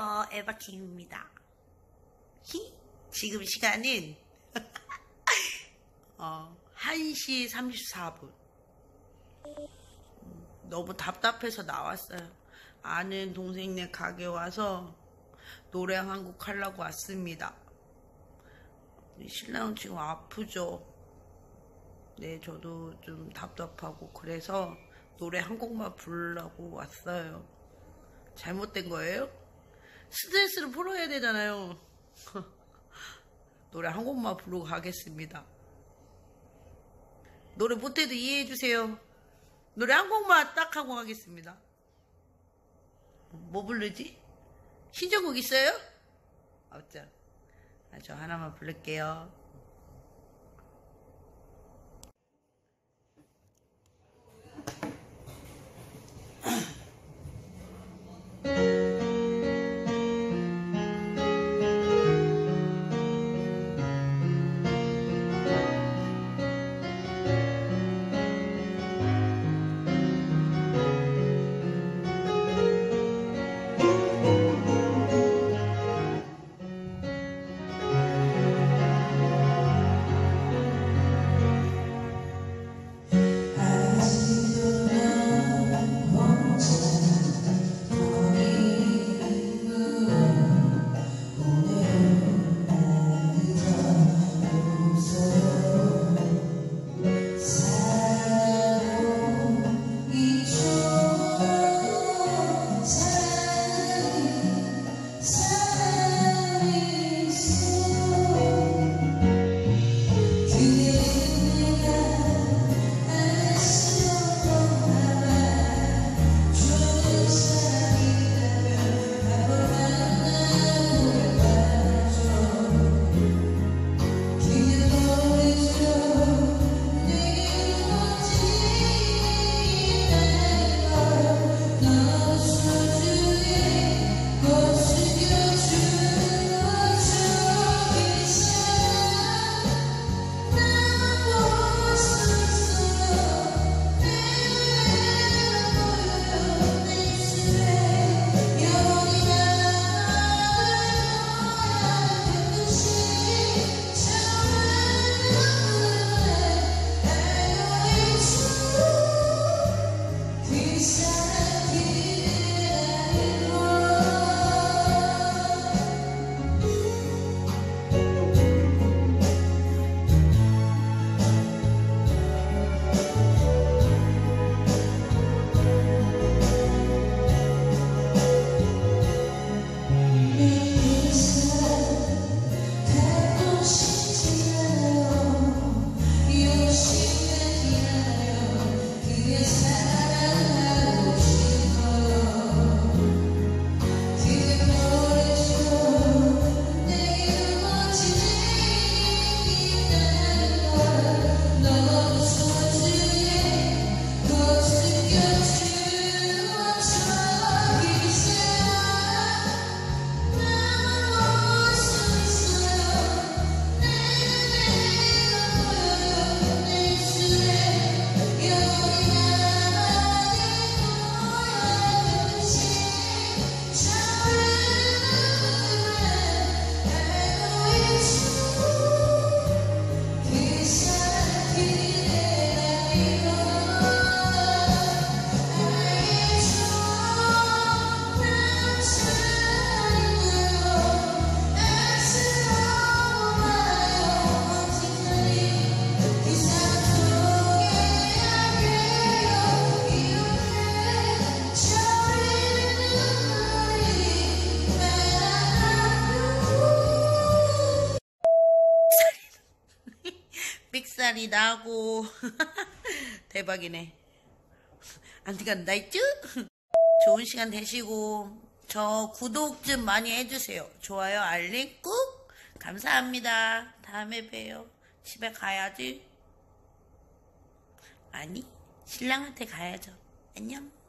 에바킹입니다. 지금 시간은 1시 34분. 너무 답답해서 나왔어요. 아는 동생네 가게 와서 노래 한 곡 하려고 왔습니다. 신랑은 지금 아프죠. 네, 저도 좀 답답하고 그래서 노래 한 곡만 부르려고 왔어요. 잘못된 거예요? 스트레스를 풀어야 되잖아요. 노래 한 곡만 부르고 가겠습니다. 노래 못해도 이해해주세요. 노래 한 곡만 딱 하고 가겠습니다. 뭐 부르지? 신청곡 있어요? 없죠. 저 하나만 부를게요. 삑살이 나고 대박이네. 안티간다 있죠? 좋은 시간 되시고 저 구독 좀 많이 해주세요. 좋아요 알림 꾹. 감사합니다. 다음에 봬요. 집에 가야지. 아니 신랑한테 가야죠. 안녕.